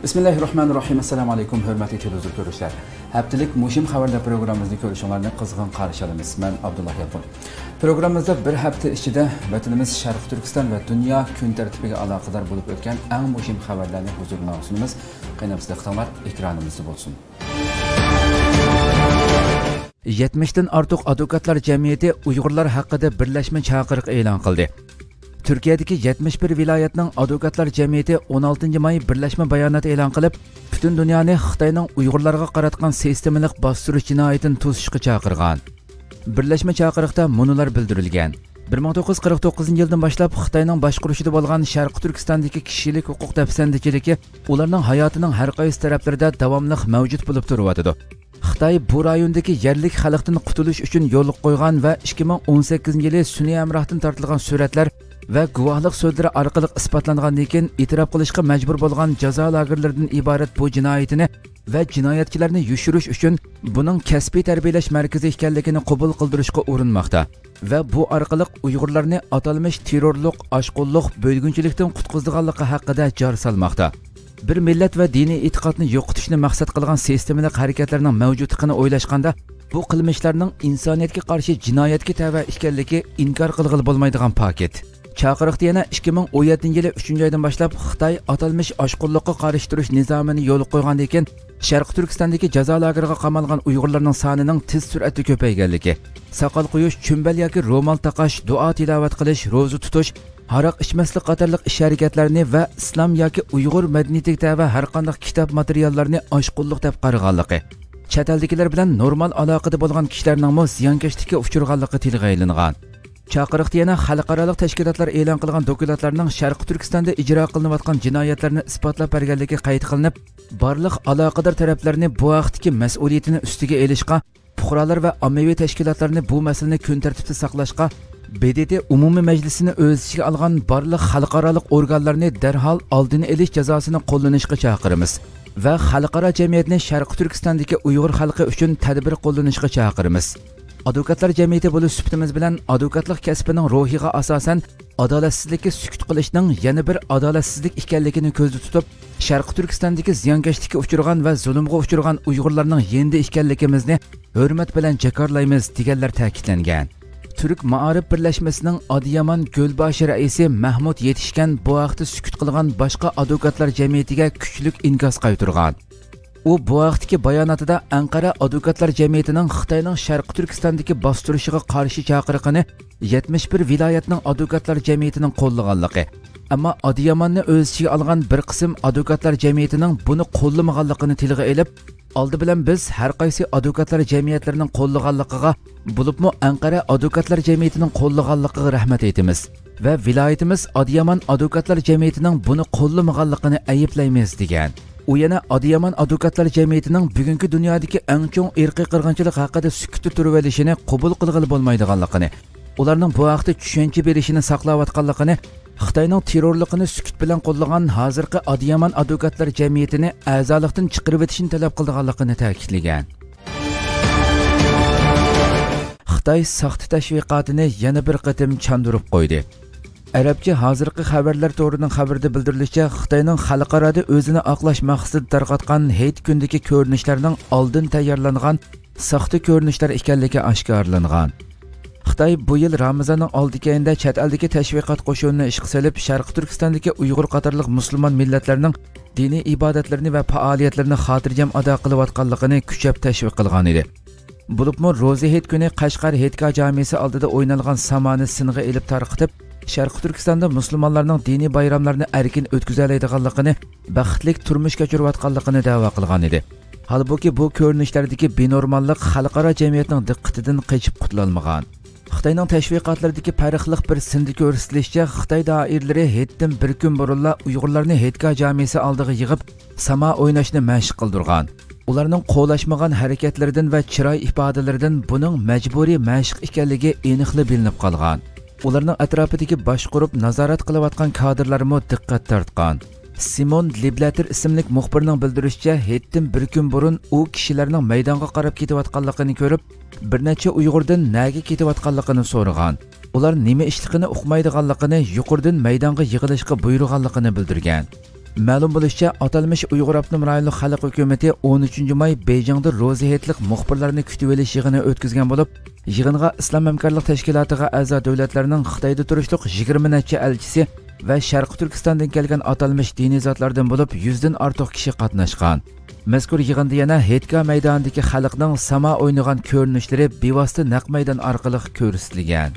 Bismillahirrahmanirrahim. Assalamu alaykum, hörmətli televizor görüşlər. Həftəlik Muhim xəbərlər proqramımızı görüşünlərini qızğın qarşı alırıq. Mən Abdullah Yalqın. Proqramımızda bir həftə içində vətənimiz Şərq Türkistan və dünya gün tərtibiga əlaqədar olub ötən ən mühim xəbərlərni huzuruna sunumuz. Qaynamsız diqqətlər ekranımızda olsun. 70'den artıq advokatlar cəmiyyəti Uyğurlar haqqında birləşmə çağırıq elan qıldı. Türkiye'deki 71 vilayetinin advokatlar cemiyeti 16 may birleşme bayanatı elan kılıp, bütün dünyanı Xitayning Uyg'urlarga qaratgan sistemalik bostirish jinoyatini to'sishga chaqirgan. Birleşme chaqiriqda munular bildirilgan. 1949 yıldan başlap Xitayning boshqarishida bo'lgan Sharq Turkistondagi kishilik huquq dafsandichiligi ularning hayotining har qaysi taraflarida davomli mavjud bo'lib turibdi. Xitoy bu rayondagi yerlik xalqdan qutulish uchun yo'l qo'ygan va 2018 yili sun'iy hamrohdan tortilgan suratlar ve guvohlik so'zlari orqali isbotlangandan keyin e'tirof qilishga majbur bo'lgan jazo lagerlaridan iborat bu jinoyatini va jinoyatchilarni yushirish uchun buning kasbiy tarbiyalash markazi ekanligini qabul qildirishga urinmoqda va bu orqali Uyg'urlarni atalmish terrorlik, oshqo'llik, bo'lgunchilikdan qutqizganligi haqida jar solmoqda. Bir millat va diniy e'tiqodni yo'qotishni maqsad qilgan sistemalik harakatlarning mavjudligini o'ylashganda bu qilmishlarning insoniyatga qarshi jinoyatga tava ekanligi inkor qilg'ili bo'lmaydigan paket. Chaqiriqda yana 2017 yili 3-oydan boshlab Xitoy atalmish oshqo'llikqa qarshi turish nizomini yo'l qo'ygandan keyin Sharq Turkistondagi jazo lageriga qamalgan Uyg'urlarning sonining tez sur'atda ko'payganligi, soqol qo'yish, chumbal yoki ro'mol taqash, duo tilovat qilish, ro'za tutish, aroq ichmaslik qatorliq ish harakatlarini va islom yoki Uyg'ur madaniyatiga va har qanday kitob materiallarini oshqo'llik deb qaraganligi, chet eldagilar bilan normal aloqada bo'lgan kishilarning ziyonkashlikka uchraganligi tilga ilingan. Chaqiriqda yana xalqaro tashkilotlar e'lon qilgan dokumentlarning Sharq Turkistonda ijro qilinayotgan jinoyatlarni isbotlab berganligi qayd qilinib, barliq aloqador taraflarni bu vaqtdagi mas'uliyatini ustiga olishga, fuqarolar va ommaviy tashkilotlarni bu masalani kun tartibida saqlashga, BDT umumiy majlisini o'z ichiga olgan barliq xalqaro organlarni darhol oldini olish jazosini qo'llanishga chaqiramiz va xalqaro jamiyatni Sharq Turkistondagi Uyg'ur xalqi uchun tadbir qo'llanishga chaqiramiz. Advokatlar jamiyati bo'lish suhbatimiz bilan advokatlik kasbining ruhiga asosan adolatsizlikka sukut qilishning yana bir adolatsizlik ekanligini ko'zda tutib, Sharq Turkistondagi ziyonkashlikka uchragan va zulmga uchragan Uyg'urlarning yendi ekanligimizni hurmat bilan jakorlaymiz deganlar ta'kidlangan. Türk Ma'arif birlashmasining Adiyaman Gölbashi raisi Mahmud Yetishgan bu vaqtda sukut qilgan boshqa advokatlar jamiyatiga kuchlik inkas qaytargan. U bu vaqtdagi bayonotida Anqara advokatlar jamiyatining Xitoyning Sharq Turkistondagi bostirishiga qarshi chaqiriqini 71 viloyatning advokatlar jamiyatining qo'llaganligi, ammo Adiyamanni o'z ichiga olgan bir qism advokatlar jamiyatining buni qo'llamaganligini tilga olib, oldi bilan biz har qaysi advokatlar jamiyatlarining qo'llaganligiga, bo'libmi Anqara advokatlar jamiyatining qo'llaganligiga rahmat aytamiz va viloyatimiz Adiyaman advokatlar jamiyatining buni qo'llamaganligini ayiblaymiz degan. U yana Adiyaman advokatlar jamiyatining bugungi dunyodagi eng chong irqiy qirg'inchilik haqida sukutda turib olishini qabul qilg'ili bo'lmaydiganligini, ularning bu vaqtda tushuncha berishini saqlayotganligini, Xitoyning terrorligini sukut bilan qo'llagan hozirgi Adiyaman advokatlar jamiyatini a'zolikdan chiqarib o'tishni talab qilganligini ta'kidlagan. Xitoy saxta tashviqotini yana bir qatim chandurib qo'ydi. Arabcha hozirgi xabarlar to'rining xabarida bildirilishicha, Xitoyning xalqaroda o'zini oqlash maqsadida tarqatgan heyt kundagi ko'rinishlarning oldin tayyorlangan saxta ko'rinishlar ekanligi oshkorlangan. Xitoy bu yil Ramazonning oldi oyida chet eldagi tashviqot qo'shinini ishga solib, Sharq Turkistondagi Uyg'ur qatorliq musulmon millatlarning diniy ibodatlarini va faoliyatlarini xotirjam ado qilayotganligini kuchab tashviq qilgan edi. Bo'libmi ro'za heyt kuni Qashqar Heytga jamiyasi oldida o'ynalgan samoni singa elib tarqitib, Sharq Turkistonda musulmonlarning diniy bayramlarini erkin o'tkaza oladiganligini, baxtlik turmush kechirayotganligini da'vo qilgan edi. Halbuki bu ko'rinishlardagi benormallik xalqaro jamiyatning diqqatidan qochib qutulolmagan. Xitoyning tashviqotlaridagi farqli bir sindi ko'rsatilishicha, Xitoy doiralari heytdan bir kun burunla Uyg'urlarni Heytga jamiyasi oldiga yig'ib, samo o'ynashni mashq qildirgan. Ularning qo'llashmagan harakatlaridan va chiroy ifodalaridan buning majburiy mashq ekanligi aniqli bilinib qolgan. Ularning atrofidagi boshqarib nazorat qilayotgan kadrlarmi diqqat tortgan. Simon Liblater ismli muxbirning bildirishicha, heytdan bir kun burun u kishilarning maydonga qarab ketayotganligini ko'rib, bir necha Uyg'urdan naga ketayotganligini so'ragan. Ular nima ishligini uqmaydiganligini, yuqoridan maydonga yig'ilishga buyurganligini bildirgan. Ma'lum bo'lishicha, atalmish Uyg'ur Avtonom rayonlik xalq hukumati 13-may Beyjingda ro'zihetlik muxbirlarni kutib olish yig'ini o'tkazgan bo'lib, yig'inga Islom hamkorlik tashkilotiga a'zo davlatlarning Xitoyda turishliq 20 necha elchisi va Sharq Turkistondan kelgan atalmish diniy zotlardan bo'lib 100 dan ortiq kishi qatnashgan. Mazkur yig'inda yana Hetka maydonidagi xalqning samo o'ynagan ko'rinishlari bevosita naq maydon orqali ko'rsatilgan.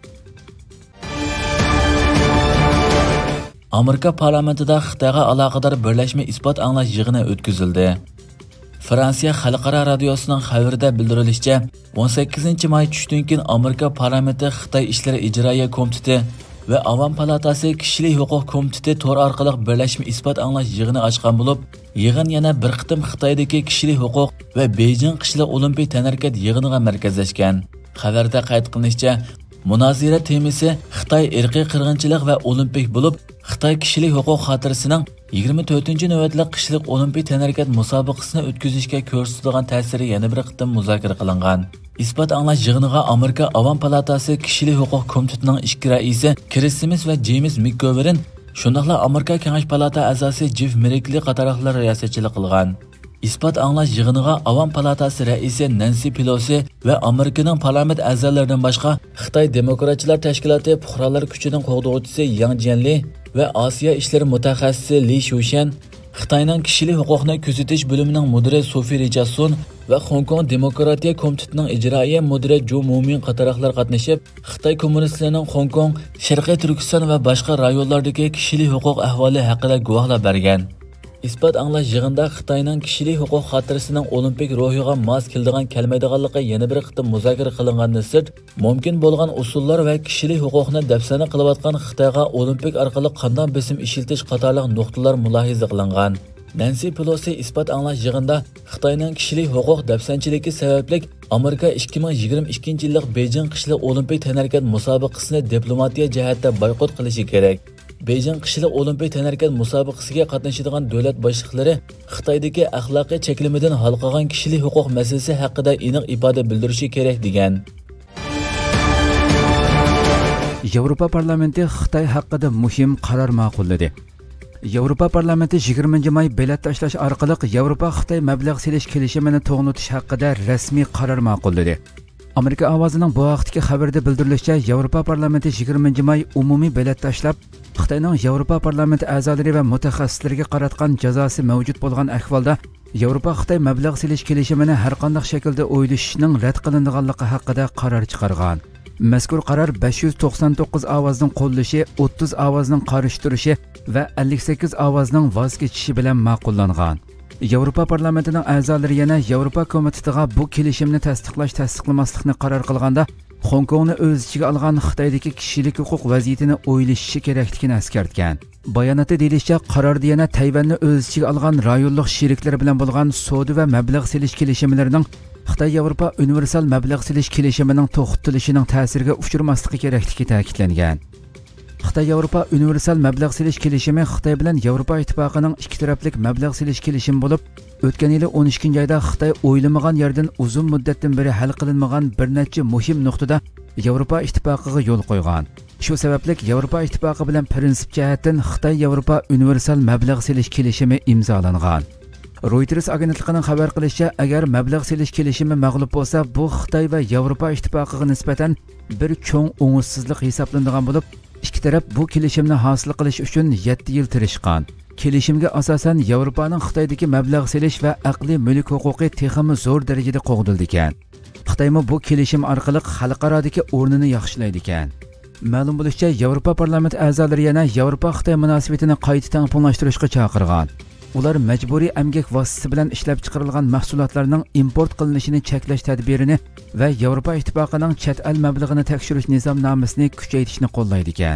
Amerika parlamentida Xitoyga aloqador birlashma isbot anglash yig'ini o'tkazildi. Fransiya xalqaro radiosining xabarida bildirilishicha, 18-may tushdan keyin Amerika parlamenti Xitoy ishlari ijroiya komiteti va Avam palatasi kishilik huquq komiteti tor orqali birlashma isbot anglash yig'ini ochgan bo'lib, yig'in yana bir qitim Xitoydagi kishilik huquq va Beijing qishliq olimpiya tanharkat yig'iniga markazlashgan. Xabarda qayd qilinishicha, munozara temasi Xitoy irqiy qirg'inchilik va olimpik bo'lib, Xitoy kishilik huquq xotirasining 24-navbatlik qishliq olimpiya tanharkat musobaqasini o'tkazishga ko'rsatilgan ta'siri yana bir qitim muzokara qilingan. Isbot anglash yig'iniga Amerika Avam palatasi kishilik huquq komitetining ikki raisi Chris Smith va James McGovern, shundaqla Amerika Kengash palata a'zosi Jeff Merkley qatorliqlar riyosatchilik qilgan. Isbot anglash yig'iniga Avam palatasi raisi Nancy Pelosi va Amerikaning parlament a'zolaridan boshqa Xitoy demokratchilar tashkiloti fuqarolar kuchining qo'g'dovchisi Yang Jianli va Osiyo ishlari mutaxassisi Li Shushan, Xitoyning kishilik huquqni kuzatish bo'limining mudiri Sophie Richardson va Hong Kong Demokratiya komitetining ijroiya mudiri Jo Mumin qatorliqlar qatnashib, Xitoy kommunistlarining Hong Kong, Sharqiy Turkiston va boshqa rayonlardagi kishilik huquq ahvoli haqida guvohlar bergan. Isbot anglash yig'inda Xitoyning kishilik huquq xotirasining olimpik ruhiga mos keladigan kelmaydiganligi yana bir qitim muzokara qilingandan sirt, mumkin bo'lgan usullar va kishilik huquqni dafsana qilayotgan Xitoyga olimpik orqali qanday besim ishiltish qatorliq nuqtalar mulohaza qilingan. Nancy Pelosi isbot anglash yig'inda Xitoyning kishilik huquq dafsanchiligi sababli Amerika 2022-yillik Beijing qishliq olimpik tanharkat musobaqasini diplomatiya jihatda boykot qilishi kerak. Beijing qishliq olimpiya tanharkat musobaqasiga qatnashadigan davlat boshliqlari Xitoydagi axloqiy cheklimidan hal qilgan kishilik huquq masalasi haqida aniq ifoda bildirishi kerak degan. Yevropa parlamenti Xitoy haqida muhim qaror ma'qulladi. Yevropa parlamenti 20-may bilet tashlash orqali Yevropa Xitoy mablag' selish kelishimini to'g'nitish haqida rasmiy qaror ma'qulladi. Amerika ovozining bu vaqtdagi xabarda bildirilishicha, Yevropa parlamenti 20-may umumiy bilet tashlab, Xitoyning Yevropa parlamenti a'zolari va mutaxassislariga qaratgan jazosi mavjud bo'lgan ahvolda Yevropa Xitoy mablag' selish kelishimini har qanday shaklda o'ylashning rad qilinganligi haqida qaror chiqargan. Mazkur qaror 599 ovozning qo'llashi, 30 ovozning qarshi turishi va 58 ovozning voz kechishi bilan ma'qullangan. Yevropa parlamentining a'zolari yana Yevropa komitetiga bu kelishimni tasdiqlamaslikni qaror qilganda, Hong Kongni o'z ichiga olgan Xitoydagi kishilik huquq vaziyatini o'ylashi kerakligini eskartgan. Bayonotda deyilishicha, qarorda yana Tayvanni o'z ichiga olgan rayonlik sheriklari bilan bo'lgan savdo va mablag' selish kelishimlarining Xitoy-Yevropa universal mablag' selish kelishimining to'xtatilishining ta'siriga uchirmasligi kerakligi ta'kidlangan. Xitoy-Yevropa universal mablag' selish kelishimi Xitoy bilan Yevropa ittifoqining ikki taraflik mablag' selish kelishimi bo'lib, o'tgan yili 12-oyda Xitoy o'ylamagan yerdan uzun muddatdan beri hal qilinmagan bir nechta muhim nuqtada Yevropa ittifoqiga yo'l qo'ygan. Shu sababli Yevropa ittifoqi bilan prinsip jihatdan Xitoy-Yevropa universal mablag' selish kelishimi imzolangan. Reuters agentligining xabar qilishicha, agar mablag' selish kelishimi mag'lub bo'lsa, bu Xitoy va Yevropa ittifoqiga nisbatan bir cho'ng o'ng'ishsizlik hisoblanadigan bo'lib, ikki taraf bu kelishimni hosil qilish uchun 7 yil tirishgan. Kelishimga asosan Yevropaning Xitoydagi mablag' selish va aqliy mulk huquqi texmi zo'r darajada qo'g'dildi ekan. Xitoymi bu kelishim orqali xalqarodagi o'rnini yaxshilaydi ekan. Ma'lum bo'lishicha, Yevropa parlamenti a'zolari yana Yevropa-Xitoy munosabatini qayta tangpunlashtirishga chaqirgan. Ular majburiy emgak vositasi bilan ishlab chiqarilgan mahsulotlarning import qilinishini cheklash tadbirini va Yevropa ittifoqining chet el mablag'ini tekshirish nizomnomasini kuchaytirishni qo'llaydi ekan.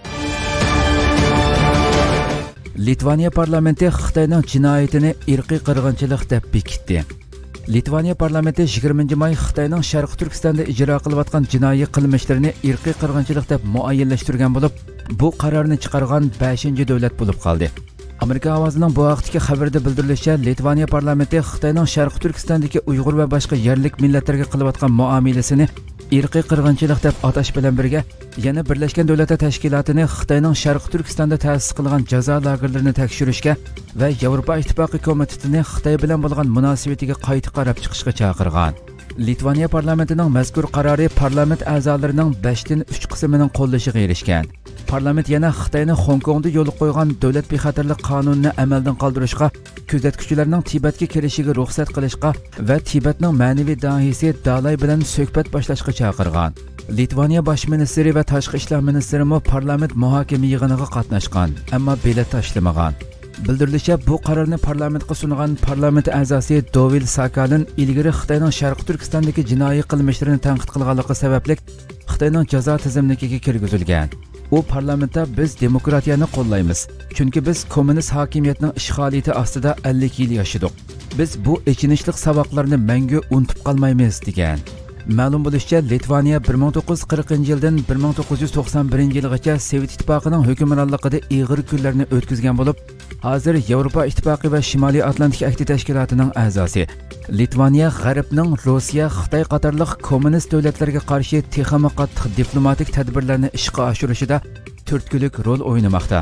Litvaniya parlamenti Xitoyning jinoyatini irqiy qirg'inchilik deb bekitdi. Litvaniya parlamenti 20-may Xitoyning Sharq Turkistonda ijro qilayotgan jinoiy qilmishlarini irqiy qirg'inchilik deb muayyanlashtirgan bo'lib, bu qarorni chiqargan 5-davlat bo'lib qoldi. Amerika ovozining bu vaqtdagi xabarda bildirilishicha, Litvaniya parlamenti Xitoyning Sharq Turkistondagi Uyg'ur va boshqa yerlik millatlarga qilayotgan muomalasini irqiy qirg'inchilik deb atash bilan birga yana Birlashgan Davlatlar Tashkilotini Xitoyning Sharqi Turkistonda ta'sis qilgan jazo lagerlarini tekshirishga va Yevropa Ittifoqi komitetini Xitoy bilan bo'lgan munosabatiga qayta qarab chiqishga chaqirgan. Litvaniya parlamentining mazkur qarori parlament a'zolarining 5dan 3 qismining qo'llashiga erishgan. Parlament yana Xitoyni Hong Kongda yo'l qo'ygan davlat bexatarlik qonunini amaldan qoldirishga, kuzatuvchilarning Tibetga kirishiga ruxsat qilishga va Tibetning ma'naviy dahisi Dalay bilan suhbat boshlashga chaqirgan. Litvaniya bosh ministri va tashqi ishlar ministri parlament muhokama yig'iniga qatnashgan, ammo bilet tashlamagan. Bildirilishicha, bu qarorni parlamentga sungan parlament a'zosi Dovil Sakalin ilgari Xitoyning Sharqi Turkistondagi jinoiy qilmishlarini tanqid qilganligi sababli Xitoyning jazo tizimligiga kirgizilgan. U parlamentda biz demokratiyani qo'llaymiz, chunki biz kommunist hokimiyatning ishg'oliyati ostida 50 yil yashadik. Biz bu echinishlik saboqlarni mangu unutib qolmaymiz degan. Ma'lum bo'lishicha, Litvaniya 1940-yildan 1991-yilgacha Sovet ittifoqining hukmronligida ig'ir kunlarni o'tkazgan bo'lib, hozir Yevropa ittifoqi va Shimoliy Atlantik akti tashkilotining a'zosi. Litvaniya G'arbning Rossiya, Xitoy qatorliq kommunist davlatlarga qarshi texnik qattiq diplomatik tadbirlarni ishga oshirishida turtkilik rol o'ynamoqda.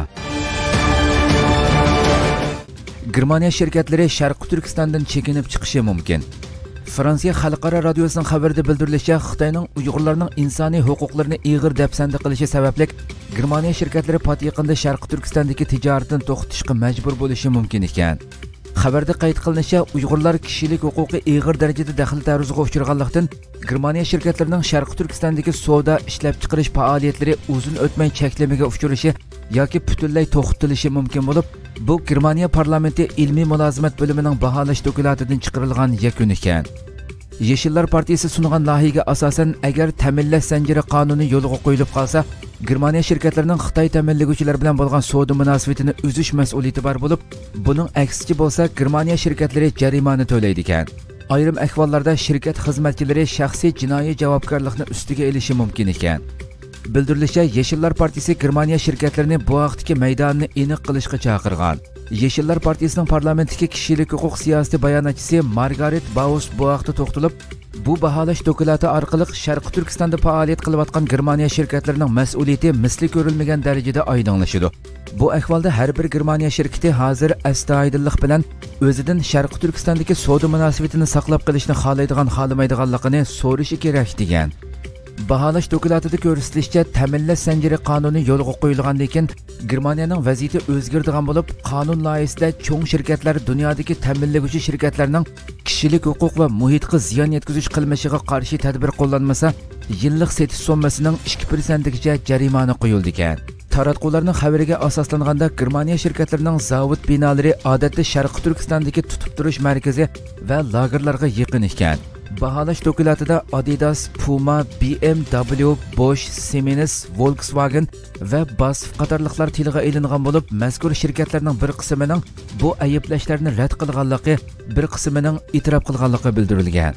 Germaniya shirkatlari Sharqi Turkistondan chekinib chiqishi mumkin. Fransiya xalqaro radiosining xabarida bildirilishicha, Xitoyning Uyg'urlarning insoniy huquqlarini ig'ir dafsanda qilishi sababli Germaniya shirkatlari pat yaqinda Sharqi Turkistondagi tijoratni to'xtatishga majbur bo'lishi mumkin ekan. Xabarda qayd qilinishicha, Uyg'urlar kishilik huquqi ig'ir darajada daxl taruzga uchraganlikdan Germaniya shirkatlarining Sharqi Turkistondagi savdo ishlab chiqarish faoliyatlari uzun o'tmay cheklamaga uchrashi yoki butunlay to'xtatilishi mumkin bo'lib, bu Germaniya parlamenti ilmiy mulozimat bo'limining baholash dokumentlaridan chiqarilgan yakun ekan. Yeşiller Partiyasi sungan loyihaga asosan, agar ta'minlash zanjiri qonuni yo'lga qo'yilib qolsa, Germaniya shirkatlarining Xitoy ta'minlovchilar bilan bo'lgan savdo munosabatini uzish mas'uliyati bor bo'lib, buning aksicha bo'lsa, Germaniya shirkatlari jarimani to'laydi ekan. Ayrim ahvollarda shirkat xizmatchilari shaxsiy jinoiy javobgarlikni ustiga olishi mumkin ekan. Bildirilishicha, Yeşiller Partiyasi Germaniya shirkatlarini bu vaqtdagi maydonni aniq qilishga chaqirgan. Yeşiller Partiyasining parlamentdagi kishilik huquq siyosati bayonotchisi Margaret Baus bu vaqtda to'xtalib, bu baholash dokumenti orqali Sharqi Turkistonda faoliyat qilayotgan Germaniya shirkatlarining mas'uliyati misli ko'rilmagan darajada oydinlashadi. Bu ahvolda har bir Germaniya shirkati hozir astoydillik bilan o'zidan Sharqi Turkistondagi savdo munosabatini saqlab qolishni xohlamaydiganligini so'rashi kerak degan. Baholash dokumentida ko'rsatilishicha, ta'minlash zanjiri qonuni yo'lga qo'yilgan, lekin Germaniyaning vaziyati o'zgardigan bo'lib, qonun loyihasida cho'ng shirkatlar dunyodagi ta'minlovchi shirkatlarning kishilik huquq va muhitga ziyon yetkazish qilmishiga qarshi tadbir qo'llanmasa, yillik setish sommasining 2% gacha jarimani qo'yildi ekan. Taratqularning xabariga asoslanganda, Germaniya shirkatlarining zavod binolari odatda Sharqi Turkistondagi tutib turish markazi va lagerlarga yaqin ekan. Baholash dokumentida Adidas, Puma, BMW, Bosch, Siemens, Volkswagen va BASF qatorliqlar tilga ilingan bo'lib, mazkur shirkatlarning bir qismining bu ayblashlarni rad qilganligi, bir qismining e'tirof qilganligi bildirilgan.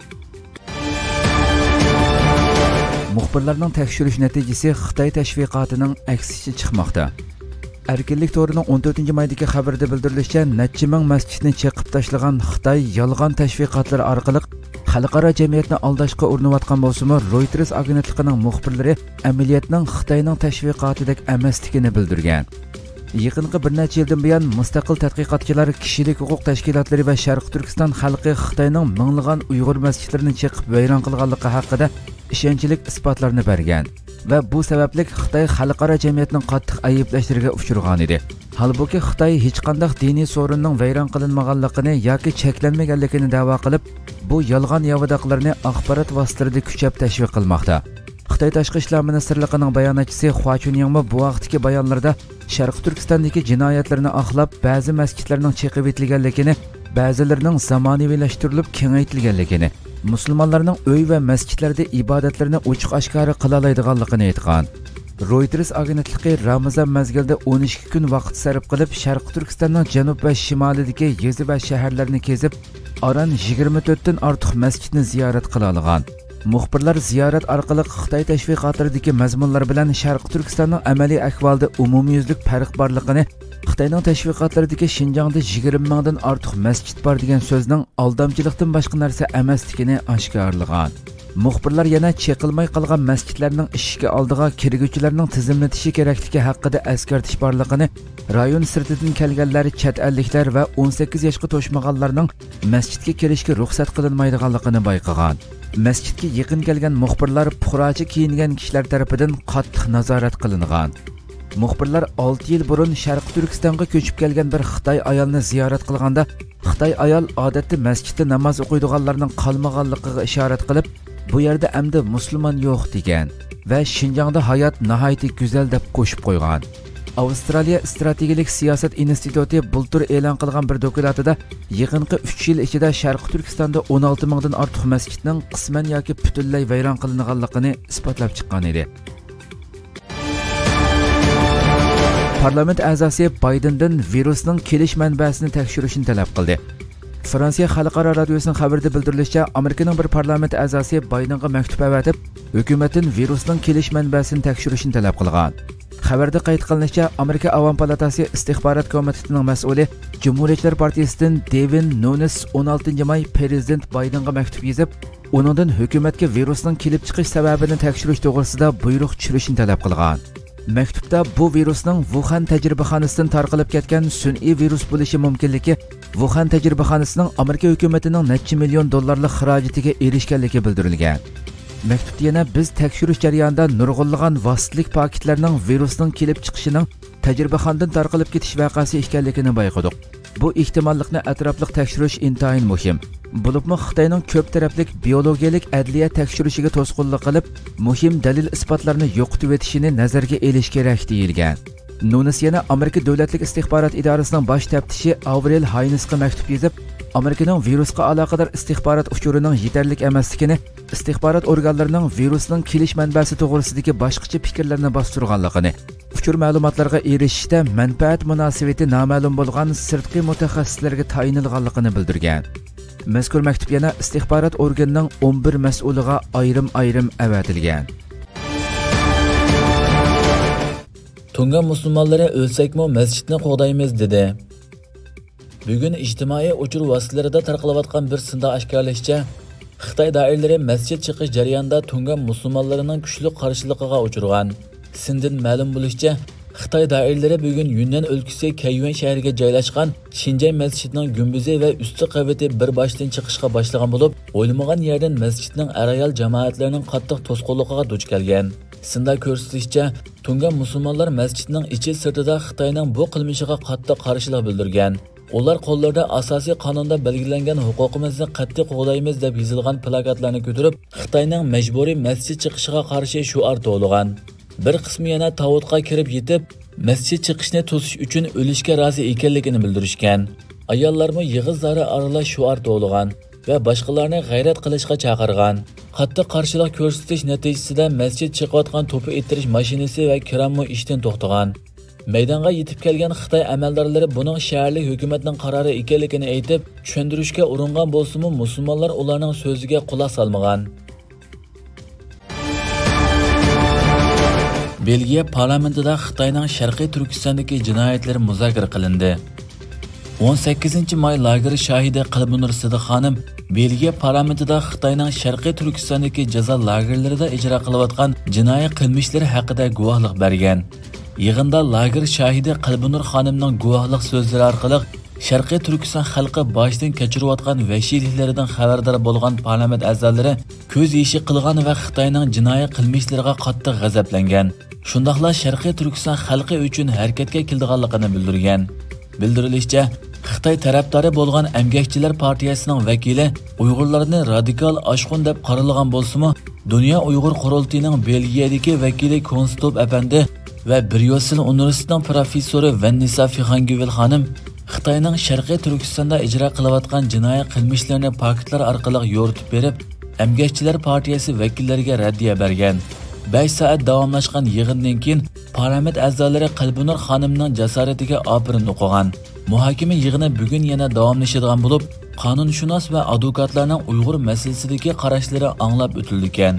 Muxbirlarning tekshirish natijasi Xitoy tashviqotining aksiga chiqmoqda. Erkinlik to'rining 14-maydagi xabarda bildirilishicha, necha ming masjidni cheqib tashlagan Xitoy yolg'on tashviqotlar orqali xalqaro jamiyatni aldashga urinayotgan bo'lsa-mu, Reuters agentligining muxbirlari amaliyotning Xitoyning tashviqotidek emasligini bildirgan. Yaqinqi bir necha yildan buyon mustaqil tadqiqotchilar kishilik huquq tashkilotlari va Sharqi Turkiston xalqi Xitoyning minglagan Uyg'ur masjidlarini cheqib vayron qilganligi haqida ishonchlik isbotlarni bergan va bu sababli Xitoy xalqaro jamiyatning qattiq ayblashlariga uchragan edi. Halbuki Xitoy hech qanday diniy so'rinning vayron qilinmaganligini yoki cheklanmaganligini da'vo qilib, bu yolg'on yovadaqlarni axborot vositalarida kuchab tashviq qilmoqda. Xitoy tashqi ishlar ministrligining bayonotchisi Hua Chunyang bu vaqtdagi bayonlarda Sharqi Turkistondagi jinoyatlarni aqlab, ba'zi masjidlarning cheqib etilganligini, ba'zilarining zamonaviylashtirilib kengaytirilganligini, musulmonlarning uy va masjidlarda ibodatlarini ochiq-oshkora qila oladiganligini aytgan. Reuters agentligi Ramazon mazgilida 12 kun vaqt sarf qilib, Sharqi Turkistonning janub va shimolidagi yezi va shaharlarni kezib, aran 24 dan ortiq masjidni ziyorat qila olgan. Muxbirlar ziyorat orqali Xitoy tashviqotlaridagi mazmunlar bilan Sharqi Turkistonning amaliy ahvolida umumyuzlik farq borligini, Xitoyning tashviqotlaridagi Xinjiangda 20 mingdan ortiq masjid bor degan so'zning aldamchilikdan boshqa narsa emasligini oshkorlagan. muxbirlar yana çeqilmay qolgan masjidlarning eshigi oldiga kirguvchilarning tizimlatishi kerakligi haqida eskartish borligini, rayon sirtidan kelganlar, chet elliklar va 18 yoshga to'shmaganlarning masjidga kirishga ruxsat qilinmaydiganligini bayqagan. Masjidga yaqin kelgan muxbirlar puxrochi kiyingan kishilar tarafidan qattiq nazorat qilingan. Muxbirlar 6 yil burun Sharq Turkistonga ko'chib kelgan bir Xitoy ayolni ziyorat qilganda, Xitoy ayol odatda masjidda namoz o'qiydiganlarning qolmaganligiga ishorat qilib, bu yerda endi musulmon yo'q degan va Xinjiangda hayot nihoyatda go'zal deb qo'shib qo'ygan. Avstraliya strategik siyosat instituti bultur e'lon qilgan bir dokladida yaqinqi 3 yil ichida Sharq Turkistonda 16 mingdan ortiq masjidning qisman yoki butunlay vayron qilinganligini isbotlab chiqqan edi. Parlament a'zosi Baydendan virusning kelish manbasini tekshirishni talab qildi. Fransiya Xalqaro radiosining xabarida bildirilishicha, Amerikaning bir parlament a'zosi Baydenga maktub avatib, hukumatdan virusning kelish manbasini tekshirishni talab qilgan. Xabarda qayd qilinishicha, Amerika Avam palatasi istixborot komitetining mas'uli Cumhuriyetchilar partiyasidan Devin Nunes 16 may prezident Baydenga maktub yozib, uningdan hukumatga virusning kelib chiqish sababini tekshirish to'g'risida buyruq tushirishni talab qilgan. Maktubda bu virusning Wuhan tajribaxonasidan tarqalib ketgan sun'iy virus bo'lishi mumkinligi, Wuhan tajribaxonasining Amerika hukumatining necha million dollarlik xarajatiga erishganligi bildirilgan. Maktubda yana biz tekshirish jarayonida nurg'unlagan vositalik paketlarning virusning kelib chiqishining tajribaxonadan tarqalib ketish voqeasi ekanligini bayqadik. Bu ehtimollikni atrofli tekshirish intayin muhim. Bo'libmi Xitoyning ko'p taraflik biologiyalik adliya tekshirishiga to'sqinlik qilib, muhim dalil isbotlarni yo'qotib etishini nazarga olish kerak deyilgan. Nunes yana Amerika davlatlik istixborot idorasining bosh taftishi Avril Haynesga maktub yozib, Amerikaning virusga aloqador istixborot uchurining yetarlik emasligini, istixborot organlarining virusning kelish manbasi to'g'risidagi boshqacha fikrlarni bostirganligini, uchur ma'lumotlarga erishishda manfaat munosabati noma'lum bo'lgan sirtqi mutaxassislarga tayinilganligini bildirgan. Mazkur maktub yana istixborot organining 11 mas'uliga ayrim-ayrim avatilgan. Tunga musulmonlari o'lsakmi masjidni qo'g'daymiz dedi. Bugun ijtimoiy uchur vositalarida tarqalayotgan bir sinda oshkorlashicha, Xitoy doiralari masjid chiqish jarayonida tunga musulmonlarining kuchli qarshiligiga uchragan. Sindan ma'lum bo'lishicha, Xitoy doiralari bugun Yunnan o'lkasi Kayuan shahriga joylashgan Xinjiang masjidining gumbuzi va usti qavati bir boshdan chiqishga boshlagan bo'lib, o'ylamagan yerdan masjidning arayal jamoatlarining qattiq to'sqinligiga duch kelgan. Sinda ko'rsatilishicha, tunga musulmonlar masjidning ichi sirtida Xitoyning bu qilmishiga qattiq qarshilik bildirgan. Ular qo'llarida asosiy qonunda belgilangan huquqimizni qattiq qo'g'daymiz deb yozilgan plakatlarni ko'tarib, Xitoyning majburiy masjid chiqishiga qarshi shuar to'g'lagan. Bir qismi yana tavutga kirib yetib, masjid chiqishni to'sish uchun o'lishga rozi ekanligini bildirishgan. Ayollarmi yig'izlari aralash shuar to'g'lagan va boshqalarni g'ayrat qilishga chaqirgan. Qattiq qarshilik ko'rsatish natijasida masjid chiqayotgan to'pi ittirish mashinasi va kirammo ishdan to'xtagan. Maydonga yetib kelgan Xitoy amaldorlari buning shaharlik hukumatning qarori ekanligini aytib, tushuntirishga uringan bo'lsa-mu, musulmonlar ularning so'ziga quloq solmagan. Belgiya parlamentida Xitoyning Sharqiy Turkistondagi jinoyatlari muzokara qilindi. 18 may lageri shahidi Qalbinur Sidiqxonim Belgiya parlamentida Xitoyning Sharqiy Turkistondagi jazo lagerlarida ijro qilayotgan jinoiy qilmishlari haqida guvohlik bergan. Yig'inda lager shahidi Qalbinur xonimning guvohlik so'zlari orqali Sharqiy Turkiston xalqi boshdan kechirayotgan vahshiyliklardan xabardor bo'lgan parlament a'zolari ko'z yeshi qilgan va Xitoyning jinoiy qilmishlariga qattiq g'azablangan. Shundaqla Sharqiy Turkiston xalqi uchun harakatga kelganligini bildirgan. Bildirilishicha, Xitoy tarafdori bo'lgan Emgakchilar partiyasining vakili Uyg'urlarni radikal oshqun deb qaralgan bo'lsa-mu, Dunyo Uyg'ur qurultiyining Belgiyadagi vakili Konstop apandi va Bryussel universitetining professori Vannisa Fixangivil xonim Xitoyning Sharqiy Turkistonda ijro qilayotgan jinoiy qilmishlarini paketlar orqali yo'ritib berib, Emgakchilar partiyasi vakillariga raddiya bergan. 5 soat davomlashgan yig'indan keyin parlament a'zolari Qalbinur xonimning jasoratiga opirin o'qigan. Muhokama yig'ini bugun yana davomlashadigan bo'lib, qonunshunos va advokatlarning Uyg'ur masalasidagi qarashlari anglab o'tilgan.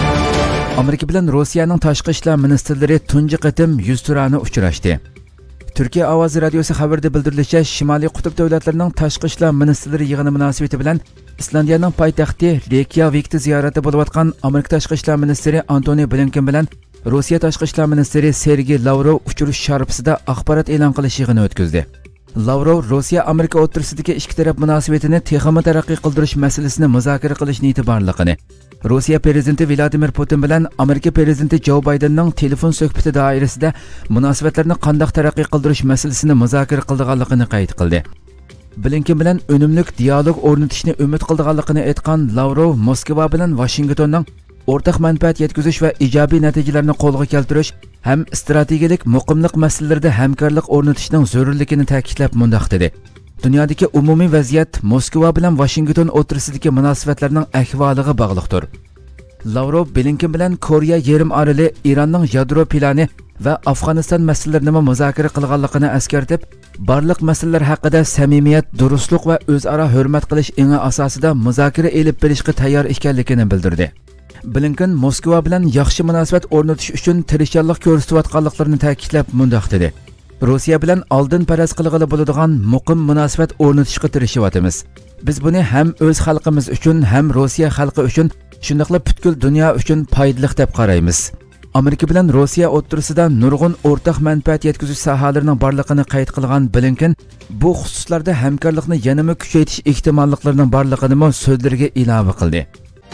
Amerika bilan Rossiyaning tashqi ishlar ministrlari tunji qatim yuz turani uchrashdi. Türkiye Ovozi radiosi xabarida bildirilishicha, Shimoliy qutb davlatlarining tashqi ishlar ministrlari yig'ini munosabati bilan Islandiyaning poytaxti Reykjavikda ziyorati bo'layotgan Amerika tashqi ishlar ministri Antony Blinken bilan Rossiya tashqi ishlar ministri Sergey Lavrov uchrashuv sharpasida axborot e'lon qilish yig'ini o'tkazdi. Lavrov Rossiya Amerika o'rtasidagi ikki taraf munosabatini texnik taraqqiy qildirish masalasini muzokara qilish niyati borligini, Rossiya prezidenti Vladimir Putin bilan Amerika prezidenti Joe Bidenning telefon suhbati doirasida munosabatlarni qanday taraqqiy qildirish masalasini muzokara qilganligini qayd qildi. Blinken bilan unumli dialog o'rnatishni umid qilganligini aytgan Lavrov Moskva bilan Washingtonning o'rtaq manfaat yetkazish va ijobiy natijalarni qo'lga keltirish ham strategik muqimlik masalalarida hamkorlik o'rnatishning zarurligini ta'kidlab mundaq dedi. Dunyodagi umumiy vaziyat Moskva bilan Washington o'rtasidagi munosabatlarning ahvoliga bog'liqdir. Lavrov Blinken bilan Koreya yarim oroli, Iranning yadro plani va Afg'oniston masalalarini muzokara qilganligini eskartib, barliq masalalar haqida samimiyat, durustlik va o'zaro hurmat qilish eng asosida muzokara elib berishga tayyor ekanligini bildirdi. Blinken Moskva bilan yaxshi munosabat o'rnatish uchun tirishchilik ko'rsatayotganliklarini ta'kidlab mundaq dedi. Rossiya bilan oldin faraz qilg'ili bo'ladigan muqim munosabat o'rnatishga tirishyapmiz. Biz buni ham o'z xalqimiz uchun, ham Rossiya xalqi uchun, shundaqla butkul dunyo uchun foydali deb qaraymiz. Amerika bilan Rossiya o'rtasida nurg'un o'rtaq manfaat yetkazish sohalarining borligini qayd qilgan Blinken, bu xususlarda hamkorlikni yanada kuchaytirish ehtimolliklarining borligini so'zlariga ilova qildi.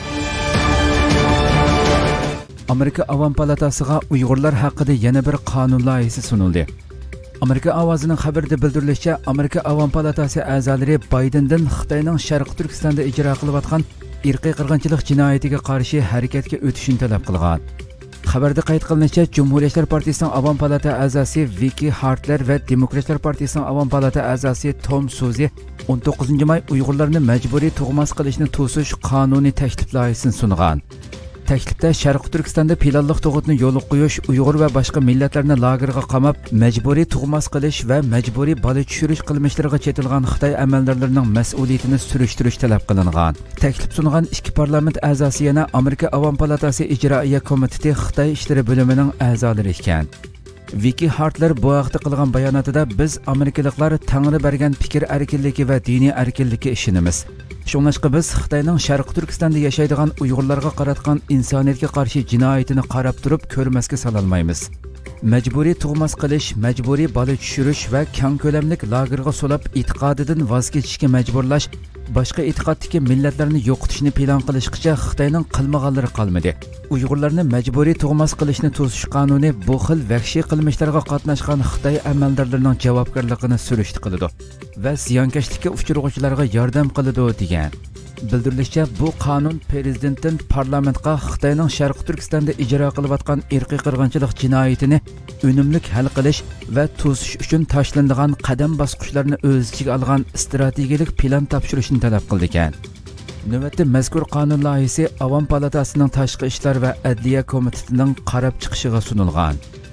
Amerika Avam palatasiga Uyg'urlar haqida yana bir qonun loyihasi sunildi. Amerika ovozining xabarida bildirilishicha, Amerika Avam palatasi a'zolari Bidendan Xitoyning Sharq Turkistonda ijro qilayotgan irqiy qirg'inchilik jinoyatiga qarshi harakatga o'tishni talab qilgan. Xabarda qayd qilinishicha, Cumhuriyetçiler Partiyasining Avam palata a'zosi Vicky Hartler va Demokratlar Partiyasining Avam palata a'zosi Tom Suzy 19 may Uyg'urlarni majburiy tug'mas qilishni to'sish qonuniy taklif loyihasini sungan. Taklifda Sharq Turkistonda planliq tug'utni yo'l qo'yish, Uyg'ur va boshqa millatlarni lagerga qamab, majburiy tug'mas qilish va majburiy bola tushirish qilmishlariga chetilgan Xitoy amaldorlarining mas'uliyatini surishtirish talab qilingan. Taklif sungan ikki parlament a'zosi yana Amerika Avam palatasi ijroiya komiteti Xitoy ishlari bo'limining a'zolari ekan. Vicky Hartler bu haqda qilgan bayonotida biz Amerikaliklar Tangri bergan fikr erkinligi va diniy erkinlikka ishonamiz. Shuningdek biz Xitoyning Sharq Turkistonda yashaydigan Uyg'urlarga qaratgan insoniyatga qarshi jinoyatini qarab turib ko'rmasga salolmaymiz. Majburiy tug'mas qilish, majburiy bola tushirish va keng ko'lamlik lagerga solab e'tiqodidan voz kechishga majburlash, boshqa e'tiqoddagi millatlarni yo'qotishni plan qilishgacha Xitoyning qilmaganlari qolmadi. Uyg'urlarni majburiy tug'mas qilishni to'sish qonuni bu xil vahshiy qilmishlarga qatnashgan Xitoy amaldorlarining javobgarligini surishti qiladi va ziyonkashlikka uchrag'uvchilarga yordam qiladi degan. Bildirilishicha, bu qonun prezidentdan parlamentga Xitoyning Sharq Turkistonda ijro qilayotgan irqiy qirg'inchilik jinoyatini unumli hal qilish va to'sish uchun tashlanadigan qadam bosqichlarni o'z ichiga olgan strategik plan topshirishni talab qildi ekan. Navbatda mazkur qonun loyihasi Avam palatasining tashqi ishlar va adliya komitetining qarab chiqishiga sunilgan.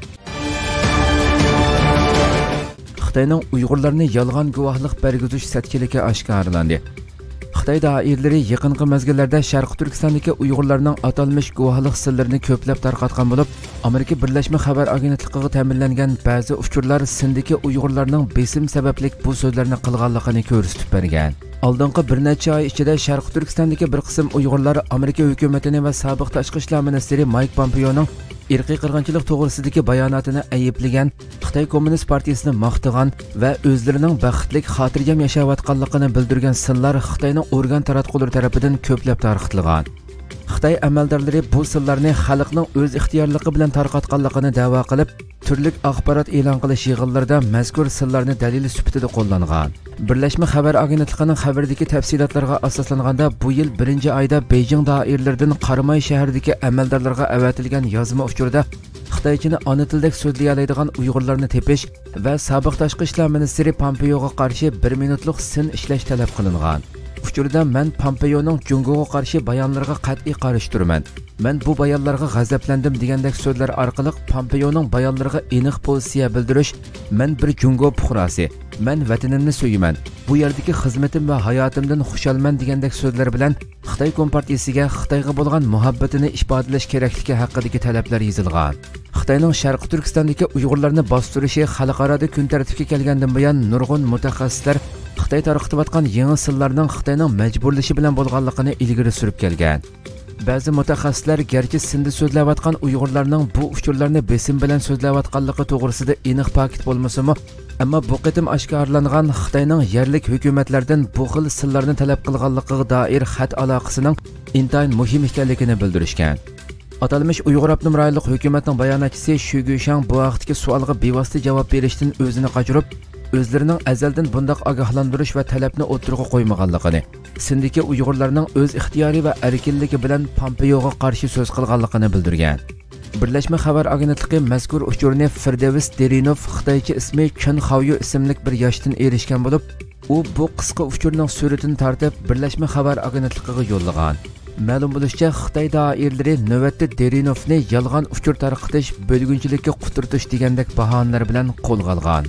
Xitoyning Uyg'urlarni yolg'on guvohlik bergizish satkiligi oshkorlandi. Xitoy doiralari yaqinqi mezgillarda Sharq Turkistondagi Uyg'urlarning atalmish guvohlik sirlarini ko'plab tarqatgan bo'lib, Amerika Birlashma xabar agentligiga ta'minlangan ba'zi uchurlar sindagi Uyg'urlarning besim sababli bu so'zlarni qilganligini ko'rsatib bergan. Oldingi bir necha oy ichida Sharq Turkistondagi bir qism Uyg'urlar Amerika hukumatini va sobiq tashqi ishlar ministri Mike Pompeoning irqiy qirg'inchilik to'g'risidagi bayonotini ayiblagan, Xitoy Kommunist partiyasini maqtagan va o'zlarining baxtlik xotirjam yashayotganligini bildirgan sirlar Xitoyning organ taratqullari tomonidan ko'plab tarqatilgan. Xitoy amaldorlari bu sirlarni xalqning o'z ixtiyorligi bilan tarqatganligini da'vo qilib, turli axborot e'lon qilish yig'inlarida mazkur sirlarni dalil sifatida qo'llangan. Birlashma xabar agentligining xabaridagi tafsilotlarga asoslanganda, bu yil 1-oyda Beijing doiralaridan Qaramay shahridagi amaldorlarga avatilgan yozma uchurda Xitoychani ona tilida so'zlay oladigan Uyg'urlarni tepish va sobiq tashqi ishlar ministri Pompeoga qarshi 1 minutlik sin ishlash talab qilingan. Uchurda men Pompeoning Jungoga qarshi bayonlariga qat'iy qarshi turaman. Men bu bayonlarga g'azablandim degandek so'zlar orqali Pompeoning bayonlariga aniq pozitsiya bildirish, men bir Jungo fuqarosi, men vatanimni so'yaman, bu yerdagi xizmatim va hayotimdan xushalman degandek so'zlar bilan Xitoy Kompartiyasiga Xitoyga bo'lgan muhabbatini ifodalash kerakligi haqidagi talablar yozilgan. Xitoyning Sharqi Turkistondagi Uyg'urlarni bostirishi xalqaro kun tartibga kelgandan buyon nurg'un mutaxassislar Xitoy tarqatayotgan yangi sillarning Xitoyning majburlashi bilan bo'lganligini ilgari surib kelgan. Ba'zi mutaxassislar garchi sindi so'zlayotgan Uyg'urlarning bu uchurlarni besim bilan so'zlayotganligi to'g'risida aniq paket bo'lmasa-mu, ammo bu qitim oshkorlangan Xitoyning yerlik hukumatlardan bu xil sillarni talab qilganligiga doir xat aloqasining intayin muhim ekanligini bildirishgan. Atalmış Uyghur Abnum rayonluq hukumatning bayonotchisi Shu Guishang bu vaqtdagi savolga bevosita javob berishdan o'zini qochirib, o'zlarining azaldan bundoq ogohlantirish va talabni o'tirg'a qo'ymaganligini, sindagi Uyg'urlarning o'z ixtiyori va erkinligi bilan Pompeoga qarshi so'z qilganligini bildirgan. Birlashma xabar agentligi mazkur uchurni Firdevs Derinov Xitoycha ismi Chun Xaoyu ismli bir yoshdan erishgan bo'lib, u bu qisqa uchurning suratini tortib Birlashma xabar agentligiga yo'llagan. Ma'lum bo'lishicha, Xitoy doiralari navbatda Derinovni yolg'on uchur tarqatish, bo'lgunchilikka quturtish degandek bahonalar bilan qo'lga olgan.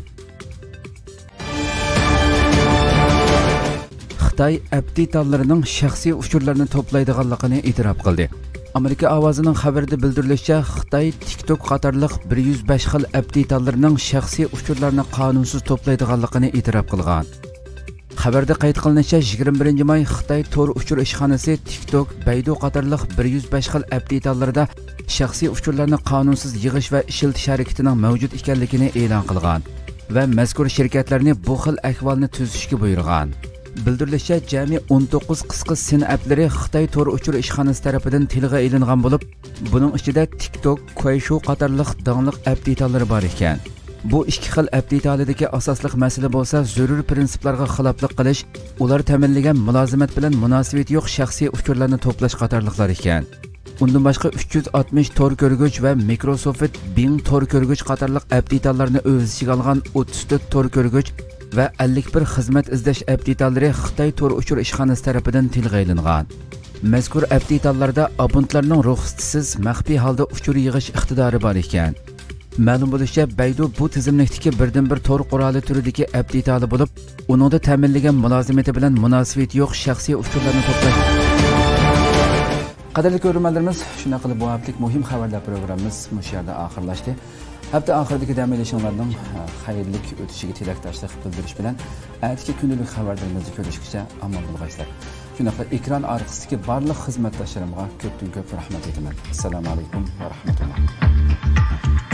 Xitoy abditallarning shaxsiy uchurlarini to'playdiganligini e'tirof qildi. Amerika ovozining xabarida bildirilishicha, Xitoy TikTok qatorliq 105 xil abditallarning shaxsiy uchurlarini qonunsiz to'playdiganligini e'tirof qilgan. Xabarda qayd qilinishicha, 21 may Xitoy to'r uchur ishxonasi TikTok, Baidu qatorliq 105 xil abditallarda shaxsiy uchurlarni qonunsiz yig'ish va ishiltish harakatining mavjud ekanligini e'lon qilgan va mazkur shirkatlarni bu xil ahvolni tuzishga buyurgan. Bildirilishicha, jami 19 qisqa sin applari Xitoy to'r uchur ishxonasi tomonidan tilga ilingan bo'lib, buning ichida TikTok, Kuayshu qatorliq donliq abditallar bor ekan. Bu ikki xil abditalidagi asosliq masala bo'lsa, zarur prinsiplarga xiloflik qilish, ular ta'minlagan mulozimat bilan munosabati yo'q shaxsiy uchurlarni to'plash qatorliqlar ekan. Undan boshqa 360 to'r ko'rgich va Microsoft Bing to'r ko'rgich qatorliq abditallarni o'z ichiga olgan 34 to'r ko'rgich va 51 xizmat izlash abditallari Xitoy to'r uchur ishxonasi tomonidan tilga ilingan. Mazkur abditallarda abonentlarning ruxsatisiz maxfiy holda uchur yig'ish iqtidori bor ekan. Ma'lum bo'lishicha, Baidu bu tizimlikdagi birdan-bir to'r quroli turidagi abditali bo'lib, uningda ta'minlagan mulozimati bilan munosabati yo'q shaxsiy uchurlarni to'plash. Qadrli ko'ruvchilarimiz, shunday qilib bu haftalik muhim xabarlar programmamiz mush yerda oxirlashdi. Hafta oxiridagi dam olishinglarning xayrli o'tishiga tilakdoshlik bildirish bilan aytgan kundalik xabarlarimizni ko'rishgacha omon bo'linglar. Shunday qilib ekran orqasidagi barliq xizmatdoshlarimga ko'pdan ko'p rahmat aytaman. Assalomu alaykum va rahmatulloh.